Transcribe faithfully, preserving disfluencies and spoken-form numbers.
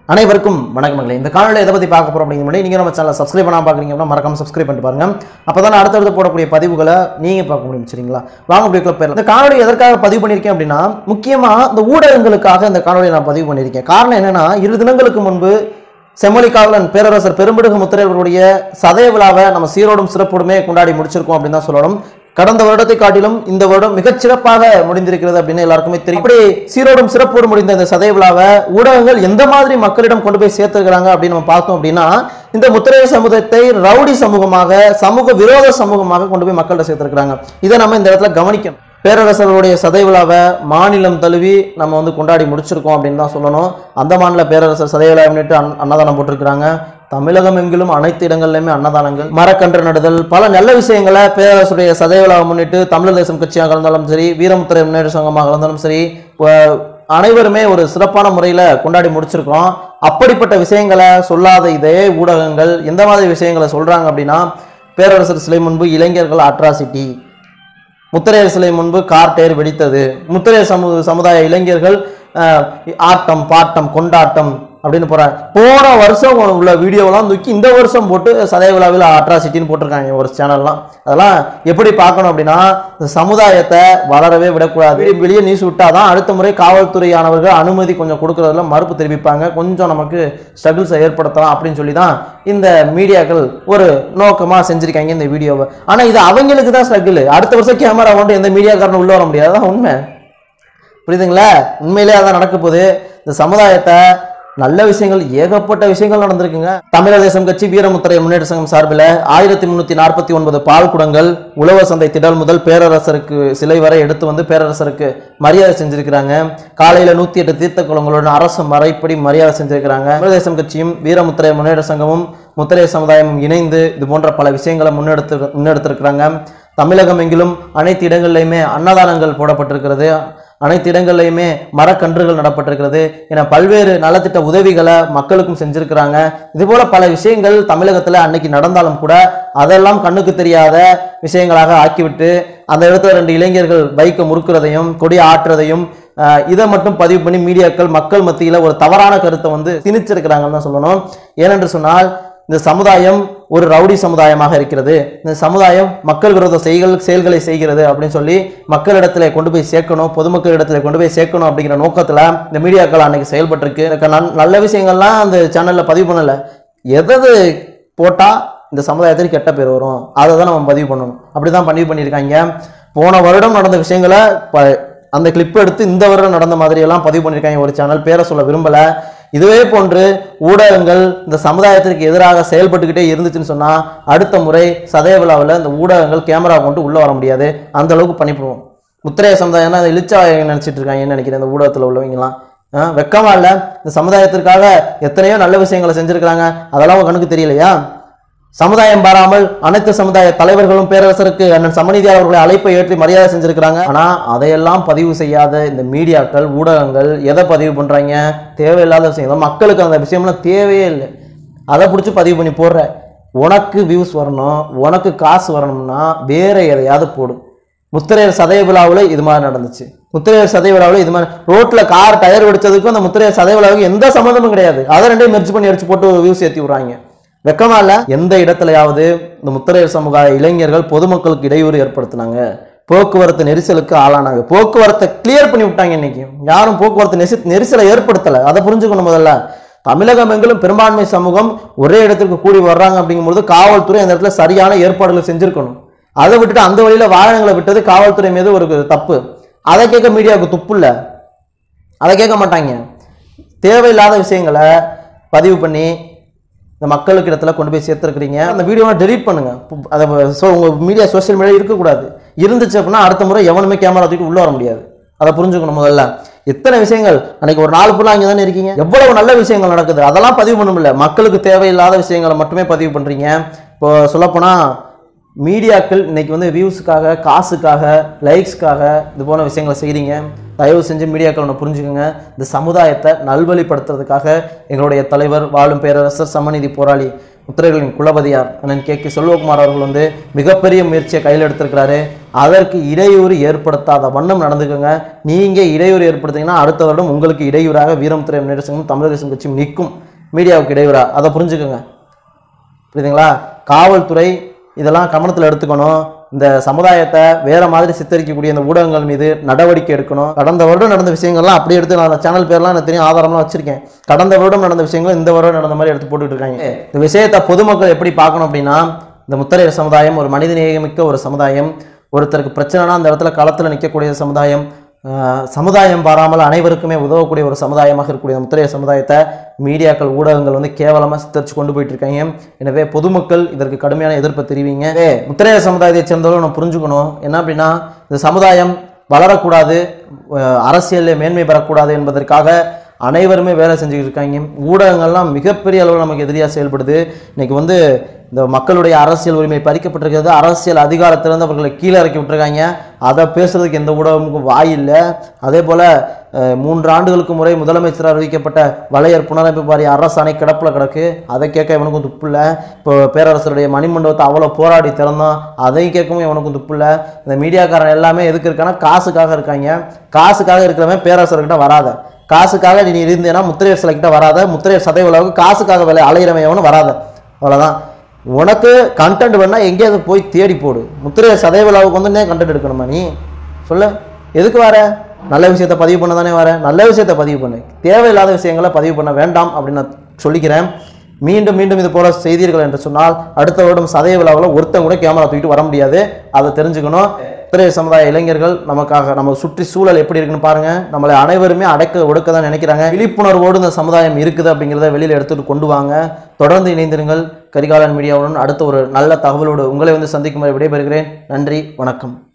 அனைவருக்கும் வணக்கங்களே. இந்த காணொலியை எதை பற்றி பார்க்க போகிறோம் அப்படிங்கிற முன்னாடி நீங்கள் நம்ம சேனலை சப்ஸ்கிரைப் பண்ணாமல் பார்க்குறீங்க அப்படின்னா மறக்காம சப்ஸ்கிரைப் பண்ணிட்டு பாருங்க. அப்போ தான் அடுத்தடுத்து போடக்கூடிய பதிவுகளை நீங்கள் பார்க்க முடியும். சரிங்களா? வாங்க வீடியோக்குள்ள போயிடலாம். இந்த காணொலி எதற்காக பதிவு பண்ணியிருக்கேன் அப்படின்னா, முக்கியமாக இந்த ஊடகங்களுக்காக இந்த காணொலியை நான் பதிவு பண்ணியிருக்கேன். காரணம் என்னன்னா, இரு தினங்களுக்கு முன்பு செம்மொழிக்காவலன் பேரரசர் பெரும்பிடுகு முத்தரையர்களுடைய சதய விழாவை நம்ம சீரோடும் சிறப்போடுமே கொண்டாடி முடிச்சிருக்கோம் அப்படின்னு தான் சொல்லணும். கடந்த வருடத்தை காட்டிலும் இந்த வருடம் மிகச் சிறப்பாக முடிந்திருக்கிறது அப்படின்னு எல்லாருக்குமே தெரியும். அப்படி சீரோடும் சிறப்போடு முடிந்த இந்த சதய விழாவை ஊடகங்கள் எந்த மாதிரி மக்களிடம் கொண்டு போய் சேர்த்துக்கிறாங்க அப்படின்னு நம்ம பார்த்தோம் அப்படின்னா, இந்த முத்தரையர் சமூகத்தை ரவுடி சமூகமாக, சமூக விரோத சமூகமாக கொண்டு போய் மக்கள்கிட்ட சேர்த்திருக்கிறாங்க. இதை நம்ம இந்த இடத்துல கவனிக்கணும். பேரரசர்களுடைய சதய விழாவை மாநிலம் தழுவி நம்ம வந்து கொண்டாடி முடிச்சிருக்கோம் அப்படின்னு தான் சொல்லணும். அந்த மாநில பேரரசர் சதய விழாவை முன்னிட்டு அன்னதானம் போட்டிருக்கிறாங்க. தமிழகம் எங்கிலும் அனைத்து இடங்கள்லையுமே அன்னதானங்கள், மரக்கன்று நடுதல், பல நல்ல விஷயங்களை பேரரசுடைய சதய விழாவை முன்னிட்டு தமிழர் தேசம் கட்சியாக இருந்தாலும் சரி, வீரமுத்திரை முன்னேற்ற சங்கமாக இருந்தாலும் சரி, அனைவருமே ஒரு சிறப்பான முறையில் கொண்டாடி முடிச்சிருக்கோம். அப்படிப்பட்ட விஷயங்களை சொல்லாத இதே ஊடகங்கள் எந்த மாதிரி விஷயங்களை சொல்றாங்க அப்படின்னா, பேரரசர் சிலை முன்பு இளைஞர்கள் அட்ராசிட்டி, முத்தரையர் சிலை முன்பு கார் டயர் வெடித்தது, முத்தரையர் சமு சமுதாய இளைஞர்கள் ஆட்டம் பாட்டம் கொண்டாட்டம் அப்படின்னு போறாங்க. போன வருஷம் உள்ள வீடியோலாம் தூக்கி இந்த வருஷம் போட்டு சதய விழாவில் அட்ராசிட்டின்னு போட்டிருக்காங்க ஒரு சேனல்லாம். அதெல்லாம் எப்படி பார்க்கணும் அப்படின்னா, இந்த சமுதாயத்தை வளரவே விடக்கூடாது. வெளியே நியூஸ் விட்டாதான் அடுத்த முறை காவல்துறையானவர்கள் அனுமதி கொஞ்சம் கொடுக்கறதுல மறுப்பு தெரிவிப்பாங்க, கொஞ்சம் நமக்கு ஸ்ட்ரகிள்ஸை ஏற்படுத்தலாம் அப்படின்னு சொல்லி தான் இந்த மீடியாக்கள் ஒரு நோக்கமாக செஞ்சிருக்காங்க இந்த வீடியோவை. ஆனால் இது அவங்களுக்கு தான் ஸ்ட்ரகிள். அடுத்த வருஷம் கேமரா கொண்டு எந்த மீடியாக்காரனும் உள்ள வர முடியாது. அதான் உண்மை. புரியுதுங்களா? உண்மையிலே அதான் நடக்க போகுது. இந்த சமுதாயத்தை நல்ல விஷயங்கள், ஏகப்பட்ட விஷயங்கள் நடந்திருக்குங்க. தமிழர் தேசம் கட்சி வீரமுத்திரை முன்னேற்ற சங்கம் சார்பில் ஆயிரத்தி முன்னூத்தி நாற்பத்தி ஒன்பது பால் குடங்கள் உழவர் சந்தை திடல் முதல் பேரரசருக்கு சிலை வரை எடுத்து வந்து பேரரசருக்கு மரியாதை செஞ்சிருக்கிறாங்க. காலையில நூத்தி எட்டு தீர்த்த குளங்களுடன் அரசு மறைப்படி மரியாதை செஞ்சிருக்கிறாங்க. தமிழர் தேசம் கட்சியும் வீரமுத்திரை முன்னேற்ற சங்கமும் முத்திரையர் சமுதாயமும் இணைந்து இது போன்ற பல விஷயங்களை முன்னெடுத்து முன்னெடுத்திருக்கிறாங்க. தமிழகம் எங்கிலும் அனைத்து இடங்கள்லையுமே அன்னதானங்கள் போடப்பட்டிருக்கிறது. அனைத்து இடங்கள்லையுமே மரக்கன்றுகள் நடப்பட்டிருக்கிறது என பல்வேறு நலத்திட்ட உதவிகளை மக்களுக்கும் செஞ்சிருக்கிறாங்க. இது போல பல விஷயங்கள் தமிழகத்துல அன்னைக்கு நடந்தாலும் கூட அதெல்லாம் கண்ணுக்கு தெரியாத விஷயங்களாக ஆக்கிவிட்டு அந்த இடத்துல ரெண்டு இளைஞர்கள் பைக்கை முறுக்கிறதையும் கொடி ஆற்றுறதையும் இதை மட்டும் பதிவு பண்ணி மீடியாக்கள் மக்கள் மத்தியில ஒரு தவறான கருத்தை வந்து திணிச்சிருக்கிறாங்கன்னு தான் சொல்லணும். ஏனென்று சொன்னால், இந்த சமுதாயம் ஒரு ரவுடி சமுதாயமாக இருக்கிறது, இந்த சமுதாயம் மக்கள் விரோத செயல்கள் செயல்களை செய்கிறது அப்படின்னு சொல்லி மக்களிடத்துல கொண்டு போய் சேர்க்கணும், பொதுமக்களிடத்துல கொண்டு போய் சேர்க்கணும் அப்படிங்கிற நோக்கத்துல இந்த மீடியாக்கள் அன்னைக்கு செயல்பட்டிருக்கு. நல்ல விஷயங்கள்லாம் அந்த சேனல்ல பதிவு பண்ணல. எதாவது போட்டா இந்த சமுதாயத்துக்கு கெட்ட பேர் வரும், அதை தான் நம்ம பதிவு பண்ணணும். அப்படிதான் பதிவு பண்ணியிருக்காங்க. போன வருடம் நடந்த விஷயங்களை அந்த கிளிப் எடுத்து இந்த வருடம் நடந்த மாதிரி எல்லாம் பதிவு பண்ணியிருக்காங்க ஒரு சேனல். பேரை சொல்ல விரும்பல. இதுவே போன்று ஊடகங்கள் இந்த சமுதாயத்திற்கு எதிராக செயல்பட்டுக்கிட்டே இருந்துச்சுன்னு சொன்னா, அடுத்த முறை சதய விழாவில் இந்த ஊடகங்கள் கேமரா கொண்டு உள்ள வர முடியாது. அந்த அளவுக்கு பண்ணிவிடுவோம். முத்திரைய சமுதாயம் அதை இழிச்சா நினைச்சிட்டு இருக்காங்கன்னு நினைக்கிறேன் இந்த ஊடகத்தில் உள்ளவங்கலாம். வெக்கமா இல்லை? இந்த சமுதாயத்திற்காக எத்தனையோ நல்ல விஷயங்களை செஞ்சிருக்கிறாங்க, அதெல்லாம் கணக்கு தெரியலையா? சமுதாயம் பாராமல் அனைத்து சமுதாய தலைவர்களும் பேரரசருக்கு அண்ணன் சமநிதியார் அவர்களை அழைப்பை ஏற்றி மரியாதை செஞ்சிருக்கிறாங்க. ஆனா அதையெல்லாம் பதிவு செய்யாத இந்த மீடியாக்கள், ஊடகங்கள் எதை பதிவு பண்றாங்க? தேவையில்லாத விஷயம். மக்களுக்கு அந்த விஷயம்லாம் தேவையே இல்லை. அதை பிடிச்சி பதிவு பண்ணி போடுற. உனக்கு வியூஸ் வரணும், உனக்கு காசு வரணும்னா வேற எதையாவது போடும். முத்திரையர் சதய விழாவில் இது மாதிரி நடந்துச்சு. முத்திரையர் சதய விழாவில் இது மாதிரி ரோட்ல கார் டயர் வெடிச்சதுக்கும் அந்த முத்திரையர் சதய விழாவுக்கு எந்த சம்மந்தமும் கிடையாது. அதை ரெண்டையும் மெர்ஜ் பண்ணி அடிச்சு போட்டு வியூஸ் ஏற்றி விடுறாங்க. வெக்கமா இல்ல? எந்த இடத்துலயாவது இந்த முத்திரையர் சமுதாய இளைஞர்கள் பொதுமக்களுக்கு இடையூறு ஏற்படுத்தினாங்க, போக்குவரத்து நெரிசலுக்கு ஆளானாங்க, போக்குவரத்தை கிளியர் பண்ணி விட்டாங்க. இன்னைக்கு யாரும் போக்குவரத்து நெரி நெரிசலை ஏற்படுத்தலை. அதை புரிஞ்சுக்கணும். முதல்ல தமிழகம் எங்கிலும் பெரும்பான்மை சமூகம் ஒரே இடத்திற்கு கூடி வர்றாங்க அப்படிங்கும்போது காவல்துறை அந்த இடத்துல சரியான ஏற்பாடுகளை செஞ்சிருக்கணும். அதை விட்டுட்டு அந்த வழியில வாகனங்களை விட்டது காவல்துறை மீது ஒரு தப்பு. அதை கேட்க மீடியாவுக்கு துப்பு இல்லை. அதை கேட்க மாட்டாங்க. தேவையில்லாத விஷயங்களை பதிவு பண்ணி இந்த மக்களுக்கு இடத்துல கொண்டு போய் சேர்த்துருக்கிறீங்க. அந்த வீடியோவை டெலீட் பண்ணுங்க. அதை உங்கள் மீடியா சோசியல் மீடியா இருக்கக்கூடாது. இருந்துச்சு அப்படின்னா அடுத்த முறை எவனுமே கேமரா தூக்கிட்டு உள்ள வர முடியாது. அதை புரிஞ்சுக்கணும். முதல்ல எத்தனை விஷயங்கள் அன்னைக்கு ஒரு நாலு ஃபுல்லாக அங்கே தானே இருக்கீங்க. எவ்வளவு நல்ல விஷயங்கள் நடக்குது, அதெல்லாம் பதிவு பண்ண முடியல. மக்களுக்கு தேவையில்லாத விஷயங்களை மட்டுமே பதிவு பண்ணுறீங்க. இப்போ சொல்லப்போனால் மீடியாக்கள் இன்னைக்கு வந்து வியூஸுக்காக, காசுக்காக, லைக்ஸ்க்காக இது போன விஷயங்களை செய்கிறீங்க. தயவு செஞ்சு மீடியாக்கள் ஒன்று புரிஞ்சுக்கோங்க. இந்த சமுதாயத்தை நல்வழிப்படுத்துறதுக்காக எங்களுடைய தலைவர் வாழும் பேரரசர் சமநிதி போராளி முத்திரைகளின் குலபதியார் அண்ணன் கே கே செல்வகுமார் அவர்கள் வந்து மிகப்பெரிய முயற்சியை கையில் எடுத்திருக்கிறாரு. அதற்கு இடையூறு ஏற்படுத்தாத வண்ணம் நடந்துக்கோங்க. நீங்கள் இடையூறு ஏற்படுத்திங்கன்னா அடுத்த வருடம் உங்களுக்கு இடையூறாக வீரமுத்திரை முன்னேற்ற சங்கம் தமிழக தேசம் கட்சியும் நிற்கும். மீடியாவுக்கு இடையூறா அதை புரிஞ்சுக்கோங்க. புரியுதுங்களா? காவல்துறை இதெல்லாம் கவனத்தில் எடுத்துக்கணும். இந்த சமுதாயத்தை வேற மாதிரி சித்தரிக்கக்கூடிய இந்த ஊடகங்கள் மீது நடவடிக்கை எடுக்கணும். கடந்த வருடம் நடந்த விஷயங்கள்லாம் அப்படியே எடுத்து நான் சேனல் பேர்லாம் எனக்கு தெரியும், ஆதாரம்லாம் வச்சிருக்கேன். கடந்த வருடம் நடந்த விஷயங்கள் இந்த வருடம் நடந்த மாதிரி எடுத்து போட்டுட்டு இருக்காங்க. இந்த விஷயத்தை பொதுமக்கள் எப்படி பார்க்கணும் அப்படின்னா, இந்த முத்தரையர் சமுதாயம் ஒரு மனிதநேயமிக்க ஒரு சமுதாயம். ஒருத்தருக்கு பிரச்சனைனா அந்த இடத்துல களத்தில் நிற்கக்கூடிய சமுதாயம். சமுதாயம் பாராமல் அனைவருக்குமே உதவக்கூடிய ஒரு சமுதாயமாக இருக்கக்கூடிய முத்திரையர் சமுதாயத்தை மீடியாக்கள் ஊடகங்கள் வந்து கேவலமாக சித்தரித்து கொண்டு போயிட்டு இருக்காங்க. எனவே பொதுமக்கள் இதற்கு கடுமையான எதிர்ப்பை தெரிவிங்க. முத்திரையர் சமுதாயத்தை சேர்ந்தவர்கள் நம்ம புரிஞ்சுக்கணும். என்ன அப்படின்னா, இந்த சமுதாயம் வளரக்கூடாது, அரசியலில் மேன்மை பெறக்கூடாது என்பதற்காக அனைவருமே வேலை செஞ்சுக்கிட்டு இருக்காங்க. ஊடகங்கள்லாம் மிகப்பெரிய அளவில் நமக்கு எதிரியாக செயல்படுது. இன்னைக்கு வந்து இந்த மக்களுடைய அரசியல் உரிமை பறிக்கப்பட்டிருக்கிறது. அரசியல் அதிகாரத்திலிருந்து அவர்களை கீழே இறக்கி விட்டுருக்காங்க. அதை பேசுறதுக்கு எந்த ஊடகமுக்கும் வாய் இல்லை. அதே போல் மூன்று ஆண்டுகளுக்கு முறை முதலமைச்சராக அறிவிக்கப்பட்ட வளையர் புனரமைப்பு வாரிய அரசாணை கிடப்பில் கிடக்கு. அதை கேட்க இவனுக்கும் துப்பு இல்லை. இப்போ பேரரசருடைய மணிமண்டபத்தை அவ்வளோ போராடி திறந்தோம், அதையும் கேட்கவும் இவனுக்கும் துப்பு இல்லை. இந்த மீடியாக்காரன் எல்லாமே எதுக்கு இருக்கான்னா காசுக்காக இருக்காங்க. காசுக்காக இருக்கிறவன் பேரரசர்கிட்ட வராத, காசுக்காக நீ இருந்தேன்னா முத்திரையர் சிலைக்கிட்ட வராத, முத்திரையர் சதை விழாவுக்கு காசுக்காக விலை அலையிறவன் வராத. அவ்வளோதான். உனக்கு கண்டென்ட் வேணால் எங்கேயாவது போய் தேடி போடு. முத்திரையர் சதை விழாவுக்கு வந்து கண்டென்ட் எடுக்கணுமா நீ? சொல்ல எதுக்கு வர? நல்ல விஷயத்தை பதிவு பண்ண தானே வர. நல்ல விஷயத்தை பதிவு பண்ணு, தேவையில்லாத விஷயங்களை பதிவு பண்ண வேண்டாம் அப்படின்னு நான் சொல்லிக்கிறேன். மீண்டும் மீண்டும் இது போல செய்தீர்கள் என்று சொன்னால் அடுத்த வருடம் சதய விழாவில் ஒருத்தன் கூட கேமரா தூக்கிட்டு வர முடியாது. அதை தெரிஞ்சுக்கணும். முத்திரையர் சமுதாய இளைஞர்கள் நமக்காக நம்ம சுற்றி சூழல் எப்படி இருக்குன்னு பாருங்க. நம்மளை அனைவருமே அடக்க ஒடுக்க தான் நினைக்கிறாங்க. விழிப்புணர்வோடு இந்த சமுதாயம் இருக்குது அப்படிங்கிறத வெளியில் எடுத்துட்டு கொண்டு வாங்க. தொடர்ந்து இணைந்திருங்கள். கரிகாலன் மீடியாவுடன் அடுத்த ஒரு நல்ல தகவலோடு உங்களை வந்து சந்திக்கும் வரை விடைபெறுகிறேன். நன்றி, வணக்கம்.